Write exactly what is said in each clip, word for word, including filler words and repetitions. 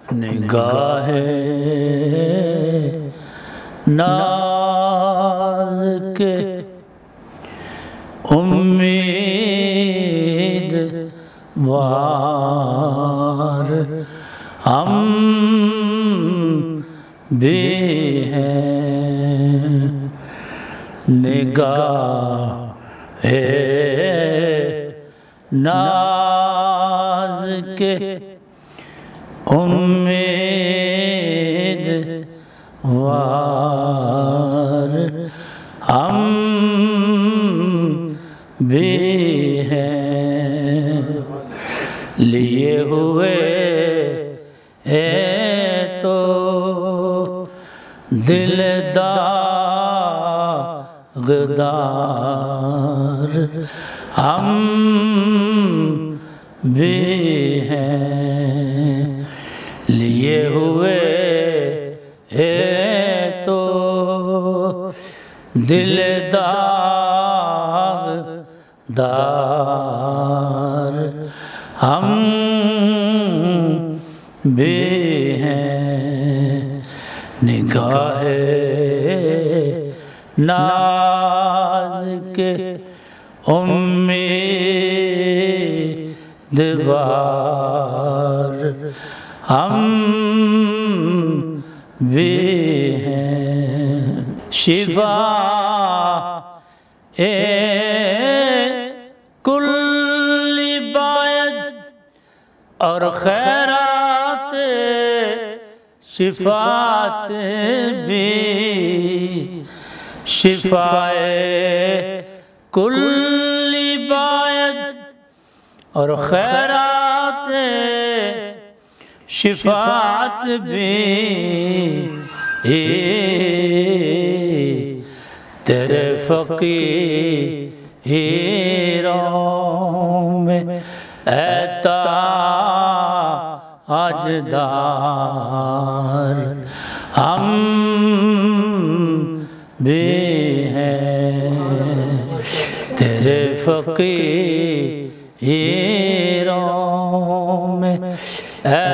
نگاہ ناز کے امید وار ہم بھی ہیں، نگاہ ناز کے امید وار ہم بھی ہیں، لیے ہوئے ہے تو دل داغدار ہم بھی ہیں، لیے ہوئے ہے تو دل داغدار ہم بھی ہیں، نگاہ ناز کے امید وار ہم بھی ہیں، شفا اے کل باید اور خیرات شفاعت بھی، شفائے کل باید اور خیرات شفاعت بھی، تیرے فقیروں میں اے تاجدار ہم بھی ہیں، تیرے فقیروں میں اے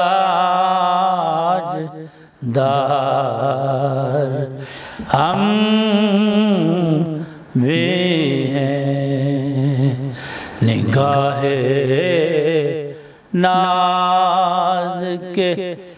تاجدار ہم بھی ہیں، نگاہ ناز کے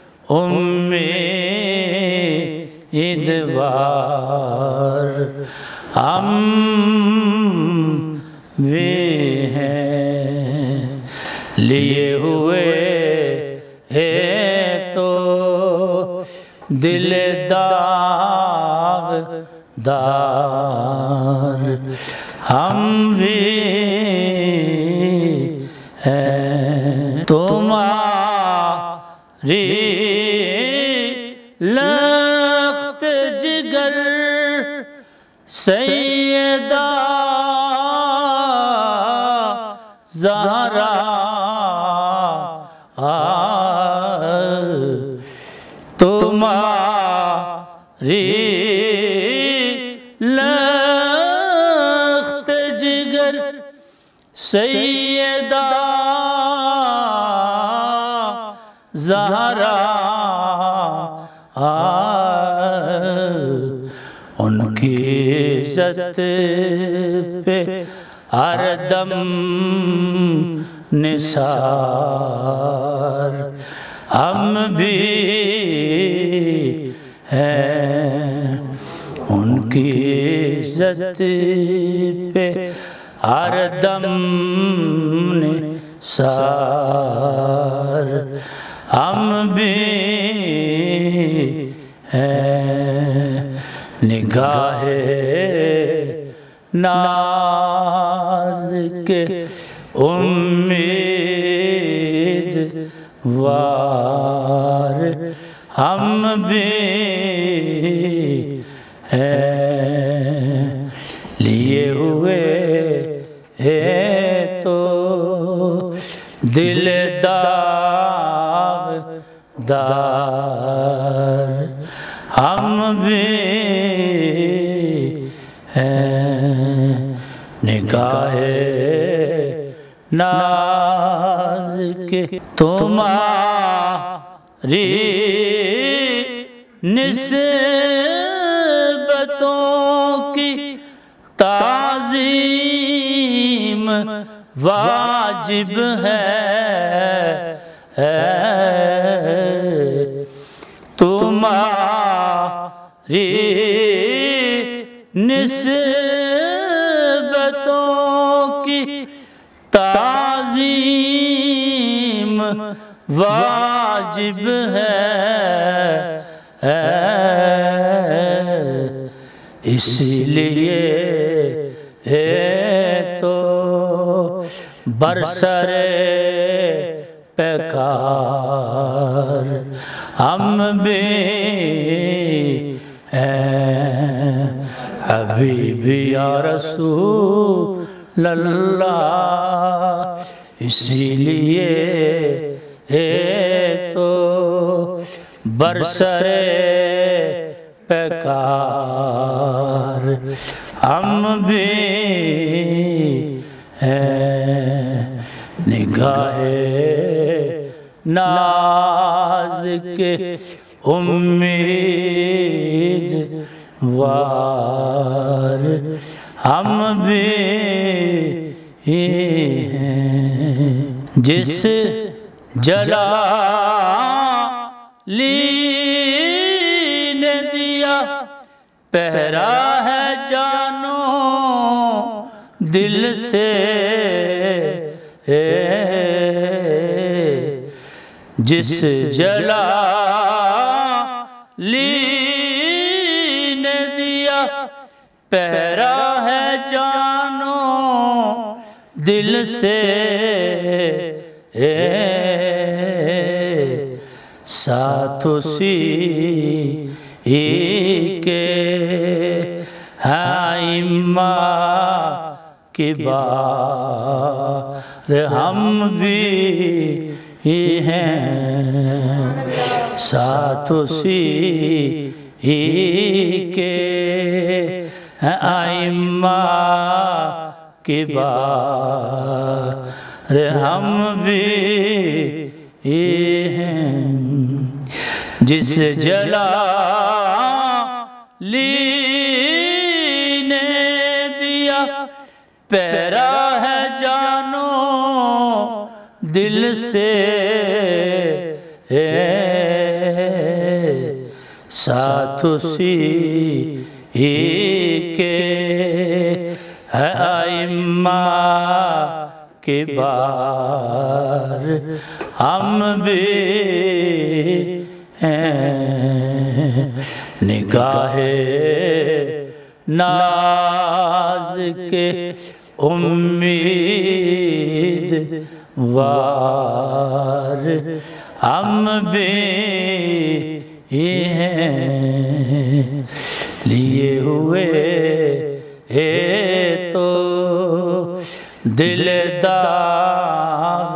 امید وار ہم بھی ہیں، لیے ہوئے ہے تو دل داغدار ہم بھی ہیں، تمہاری لخت جگر سیدہ زہرا تمہاری لخت جگر سیدہ زہرا ان کی عزت پہ ہر دم نثار ہم بھی ہیں، ان کی عزت پہ ہر دم نثار ہم بھی ہیں، نگاہ ناز کے امید وار ہم بھی ہیں، لیے ہوئے ہے تو دل داغدار ہم بھی ہیں، نگاہ ناز کے تمہاری نسبتوں کی تعظیم واجب ہے، تمہاری نسبتوں کی تعظیم واجب ہے، اس لیے تو برسر پیکار ہم بھی ہیں، حبیبی یا رسول اللہ، اسی لیے تو برسر پیکار ہم بھی ہیں، نگاہ ناز کے امید وار ہم بھی ہیں، جس جلالی نے دیا پہرا ہے جانو دل سے، جس جلالی نے دیا پہرا ہے جانو دل سے، ساتھ اسی کے ائمہ کی بار ہم بھی ہیں، ساتھ اسی کے ائمہ کی بار ہم بھی ہیں، جس جلالی نے دیا پہرا ہے جانو دل سے، ساتھ اسی کے ائمہ کی بار ہم بھی ہیں، نگاہ ناز کے امید وار ہم بھی ہیں، لیے ہوئے تو دل داغ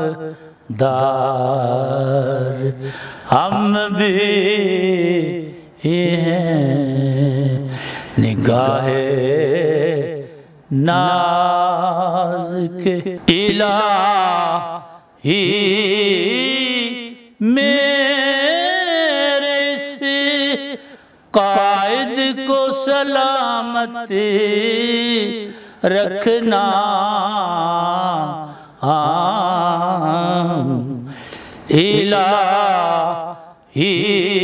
دار ہم بھی ہیں، نگاہ ناز کے الہی میرے سے قائد کو سلامتی رکھنا، الہی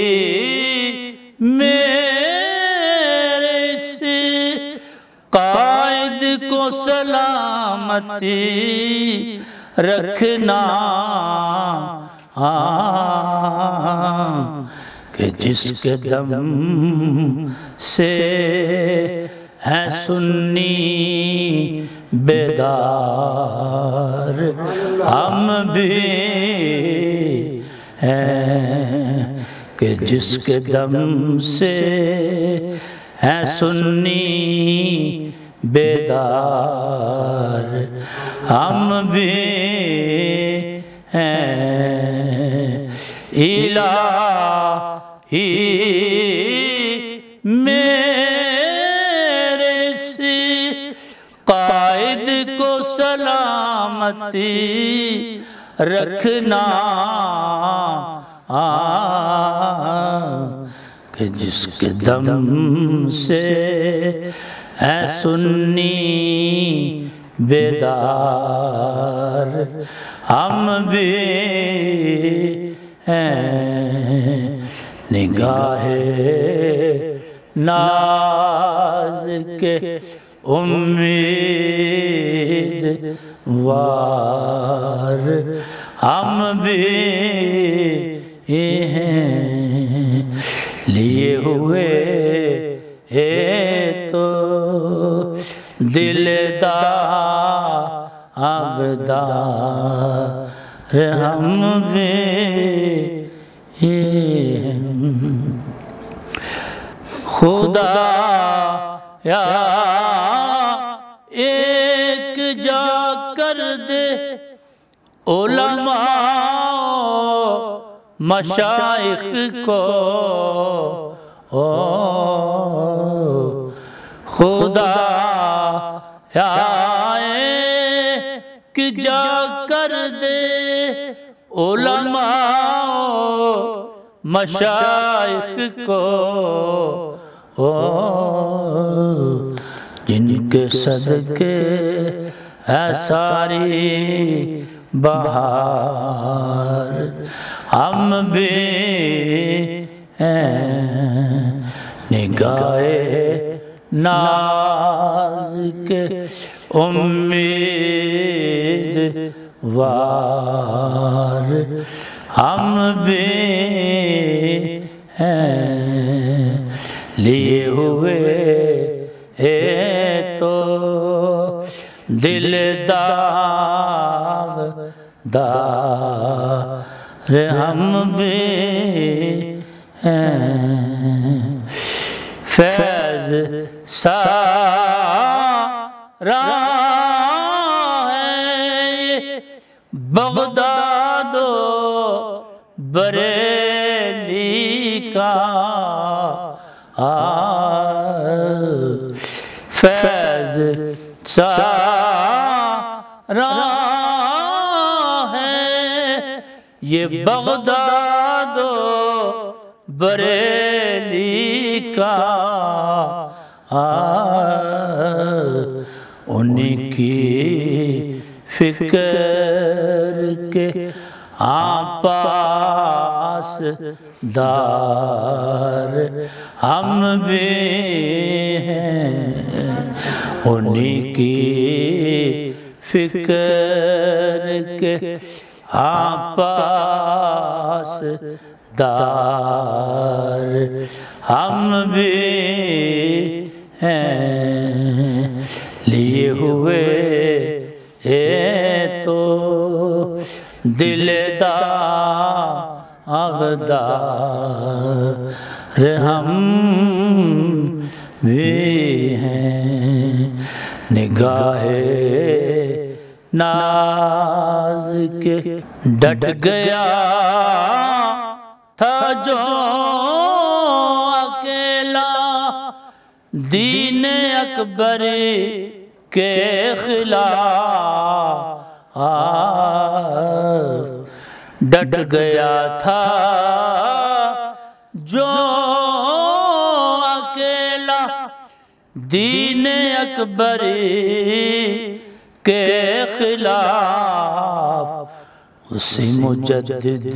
میرے سے قائد کو سلامتی رکھنا، کہ جس کے دم سے ہے سنی بیدار ہم بھی ہیں، کہ جس کے دم سے ہے سنی بیدار ہم بھی ہیں، الہی میرے سے قائد کو سلامتی رکھنا، کہ جس کے دم سے اے سنی بیدار ہم بھی ہیں نگاہ ناز کے امید وار ہم بھی ہیں لیے ہوئے اے تو دل داغدار ہم بھی ہیں خدا یا ایک جا کر دے علماء مشائخ کو خدا یا ایک جا کر دے علماء مشائخ کو جن کے صدقے ہے ساری بہار ہم بھی ہیں نگاہ ناز کے امید وار ہم بھی ہیں لیے ہوئے اے تو دل داغدار ہم بھی ہیں فیض سارا ہے بغداد و بریلی کا فیض سارا ہے یہ بغداد و بریلی کا انہیں کی فکر کے آپاس دار ہم بھی ہیں انہیں کی فکر کے آپاس دار ہم بھی ہیں لیے ہوئے اے تو دل داغدار ہم بھی ہیں نگاہ ناز کے ڈٹ گیا تھا جو اکیلا دین اکبر کے خلاف ڈٹ گیا تھا جو اکیلا دین اکبر کے خلاف اسی مجدد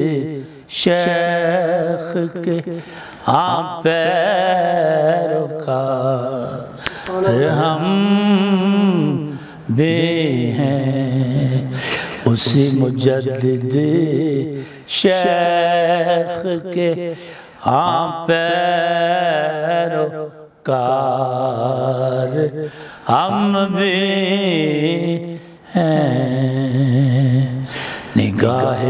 شیخ کے ہاں پیروکار ہم بھی ہیں اسی مجدد شیخ کے ہاں پیروکار ہم بھی ہیں نگاہ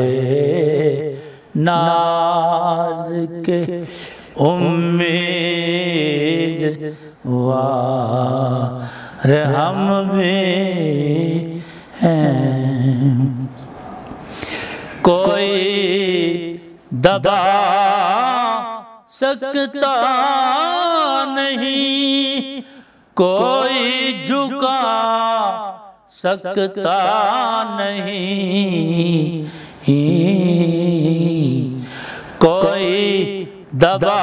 ناز کے امید وار ہم بھی ہیں کوئی دبا سکتا نہیں کوئی جھکا سکتا نہیں کوئی دبا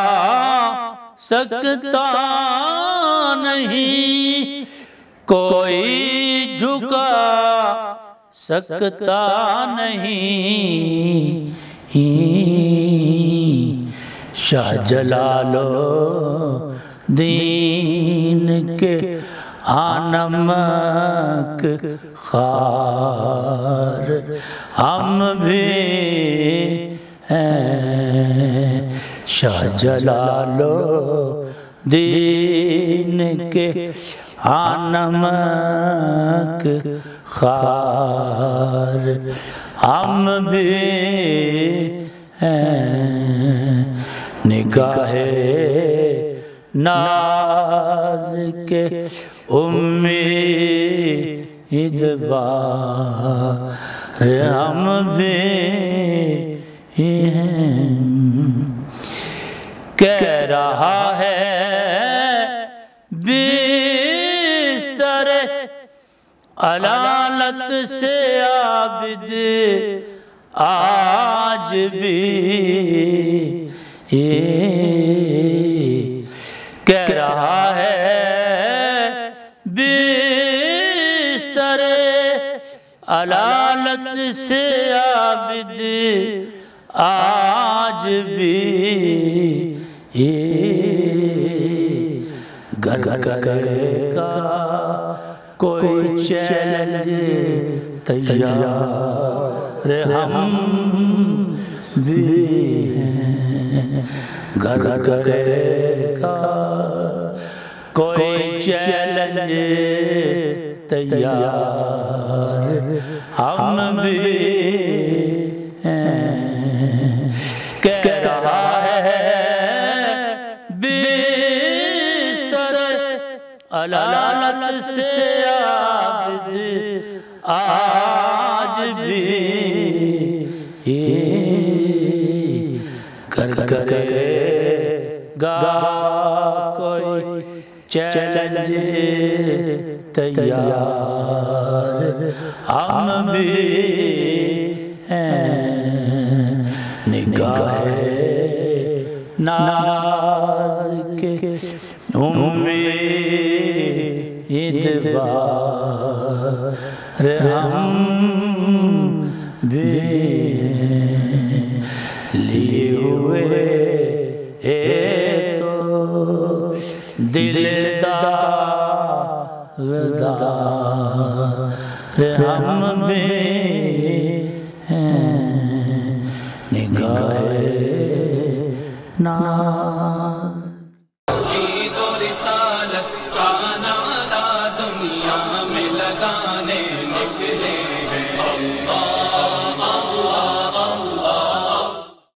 سکتا نہیں، کوئی جھکا سکتا نہیں، شاہ جلال الدین کے آنمک خوار ہم بھی ہیں، شاہ جلال الدین کے آنمک خوار ہم بھی ہیں، نگاہ ناز کے امیدوار ہم بھی ہیں، کہہ رہا ہے بستر علالت سے عابد آج بھی، کہہ رہا ہے بستر علالت سے عابد آج بھی، گر کرے گا کوئی چیلنج تیار ہم بھی ہیں، گر کرے گا کوئی چیلنج تیار ہم بھی ہیں، کہہ رہا ہے بستر علالت سے عابد آج بھی، گر کرے گا کوئی چیلنج تیار ہم بھی ہیں، نگاہ ناز کے امیدوار ہم بھی ہیں، لیے ہوئے اے تو دل داغدار ہم بھی ہیں، نگاہ ناز توحید و رسالت کا نعرہ دنیا میں لگانے نکلے ہیں، اللہ